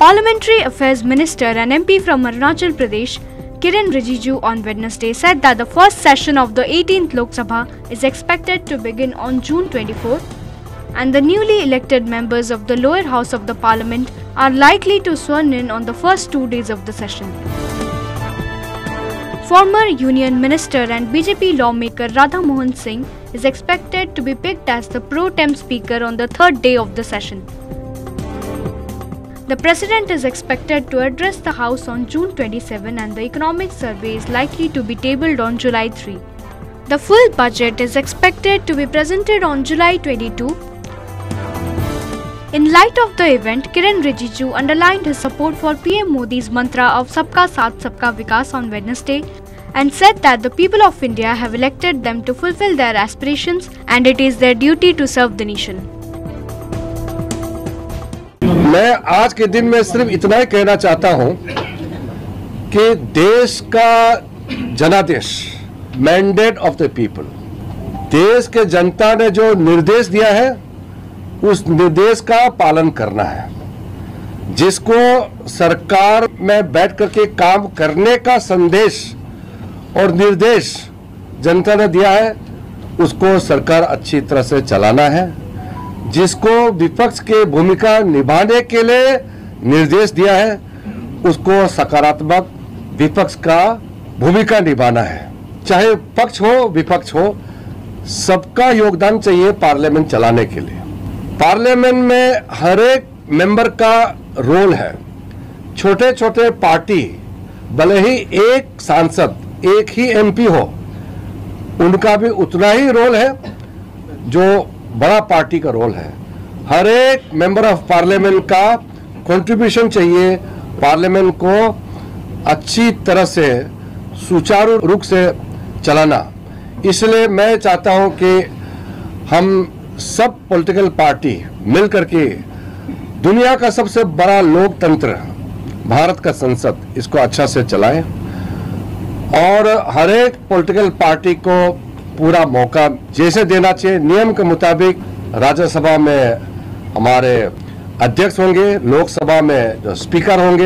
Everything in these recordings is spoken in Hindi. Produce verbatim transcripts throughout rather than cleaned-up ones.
Parliamentary Affairs Minister and M P from Arunachal Pradesh, Kiren Rijiju, on Wednesday said that the first session of the eighteenth Lok Sabha is expected to begin on June twenty-fourth, and the newly elected members of the lower house of the parliament are likely to swear in on the first two days of the session. Former Union Minister and B J P lawmaker Radha Mohan Singh is expected to be picked as the pro tem speaker on the third day of the session. The President is expected to address the House on June twenty-seventh, and the economic survey is likely to be tabled on July third. The full budget is expected to be presented on July twenty-second. In light of the event, Kiren Rijiju underlined his support for P M Modi's mantra of Sabka Saath Sabka Vikas on Wednesday and said that the people of India have elected them to fulfill their aspirations and it is their duty to serve the nation. मैं आज के दिन में सिर्फ इतना ही कहना चाहता हूं कि देश का जनादेश, मैंडेट ऑफ द पीपल, देश के जनता ने जो निर्देश दिया है उस निर्देश का पालन करना है। जिसको सरकार में बैठ करके काम करने का संदेश और निर्देश जनता ने दिया है उसको सरकार अच्छी तरह से चलाना है। जिसको विपक्ष के भूमिका निभाने के लिए निर्देश दिया है उसको सकारात्मक विपक्ष का भूमिका निभाना है। चाहे पक्ष हो विपक्ष हो, सबका योगदान चाहिए पार्लियामेंट चलाने के लिए। पार्लियामेंट में हर एक मेंबर का रोल है। छोटे छोटे पार्टी भले ही एक सांसद एक ही एमपी हो, उनका भी उतना ही रोल है जो बड़ा पार्टी का रोल है। हर एक मेंबर ऑफ पार्लियामेंट का कंट्रीब्यूशन चाहिए पार्लियामेंट को अच्छी तरह से सुचारू रूप से चलाना। इसलिए मैं चाहता हूं कि हम सब पॉलिटिकल पार्टी मिलकर के दुनिया का सबसे बड़ा लोकतंत्र भारत का संसद, इसको अच्छा से चलाएं और हर एक पॉलिटिकल पार्टी को पूरा मौका जैसे देना चाहिए। नियम के मुताबिक राज्यसभा में हमारे अध्यक्ष होंगे, लोकसभा में जो स्पीकर होंगे,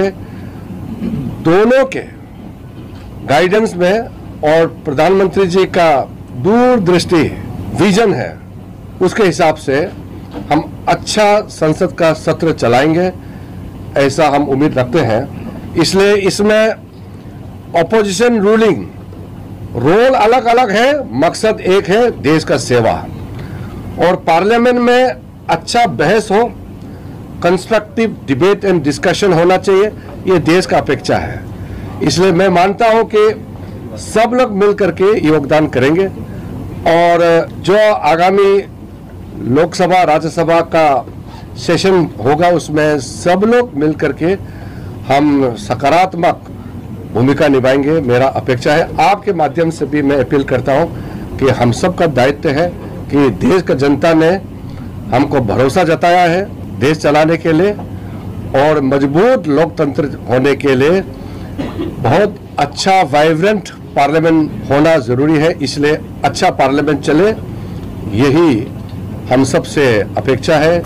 दोनों के गाइडेंस में और प्रधानमंत्री जी का दूरदृष्टि विजन है, उसके हिसाब से हम अच्छा संसद का सत्र चलाएंगे, ऐसा हम उम्मीद रखते हैं। इसलिए इसमें ऑपोजिशन रूलिंग रोल अलग अलग है, मकसद एक है, देश का सेवा। और पार्लियामेंट में अच्छा बहस हो, कंस्ट्रक्टिव डिबेट एंड डिस्कशन होना चाहिए, ये देश का अपेक्षा है। इसलिए मैं मानता हूं कि सब लोग मिलकर के योगदान करेंगे और जो आगामी लोकसभा राज्यसभा का सेशन होगा उसमें सब लोग मिलकर के हम सकारात्मक भूमिका निभाएंगे, मेरा अपेक्षा है। आपके माध्यम से भी मैं अपील करता हूं कि हम सब का दायित्व है कि देश का जनता ने हमको भरोसा जताया है देश चलाने के लिए और मजबूत लोकतंत्र होने के लिए बहुत अच्छा वाइब्रेंट पार्लियामेंट होना जरूरी है। इसलिए अच्छा पार्लियामेंट चले, यही हम सब से अपेक्षा है।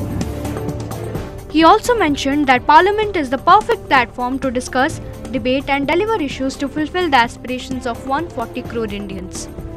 He also mentioned that Parliament is the perfect platform to discuss, debate and deliver issues to fulfill the aspirations of one hundred forty crore Indians.